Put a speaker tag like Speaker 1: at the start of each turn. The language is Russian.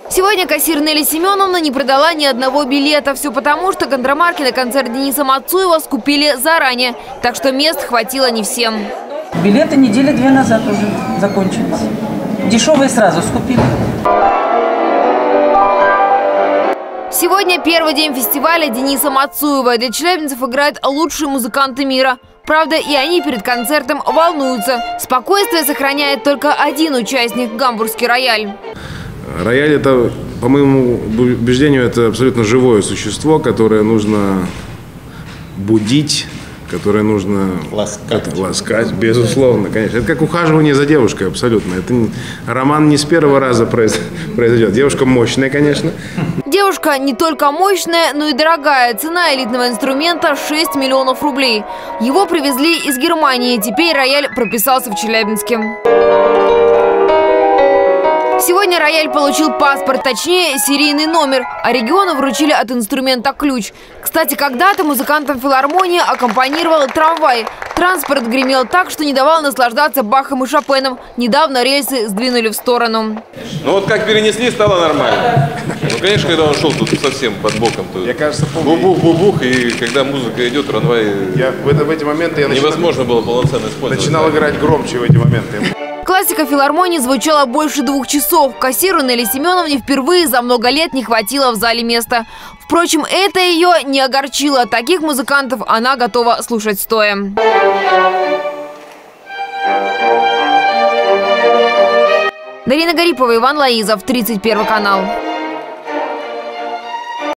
Speaker 1: Сегодня кассир Нелли Семеновна не продала ни одного билета. Все потому, что контрамарки на концерт Дениса Мацуева скупили заранее. Так что мест хватило не всем.
Speaker 2: Билеты недели 2 назад уже закончились. Дешевые сразу скупили.
Speaker 1: Сегодня первый день фестиваля Дениса Мацуева. Для челябинцев играют лучшие музыканты мира. Правда, и они перед концертом волнуются. Спокойствие сохраняет только один участник – гамбургский рояль.
Speaker 3: Рояль – это, по моему убеждению, это абсолютно живое существо, которое нужно будить, которое нужно ласкать, безусловно, конечно. Это как ухаживание за девушкой абсолютно. Это роман не с первого раза произойдет. Девушка мощная, конечно.
Speaker 1: Девушка не только мощная, но и дорогая. Цена элитного инструмента – 6 миллионов рублей. Его привезли из Германии. Теперь рояль прописался в Челябинске. Сегодня рояль получил паспорт, точнее серийный номер, а региону вручили от инструмента ключ. Кстати, когда-то музыкантам филармонии аккомпанировал трамвай. Транспорт гремел так, что не давал наслаждаться Бахом и Шопеном. Недавно рельсы сдвинули в сторону.
Speaker 4: Ну вот как перенесли, стало нормально. Ну конечно, когда он шел тут совсем под боком, то
Speaker 3: я, кажется,
Speaker 4: бубух, и когда музыка идет, трамвай,
Speaker 3: в эти моменты
Speaker 4: невозможно было полноценно использовать.
Speaker 3: Начинал играть громче в эти моменты.
Speaker 1: Классика филармонии звучала больше 2 часов. Кассиру Нелли Семеновне впервые за много лет не хватило в зале места. Впрочем, это ее не огорчило. Таких музыкантов она готова слушать стоя. Дарина Гарипова, Иван Лаизов, 31 канал.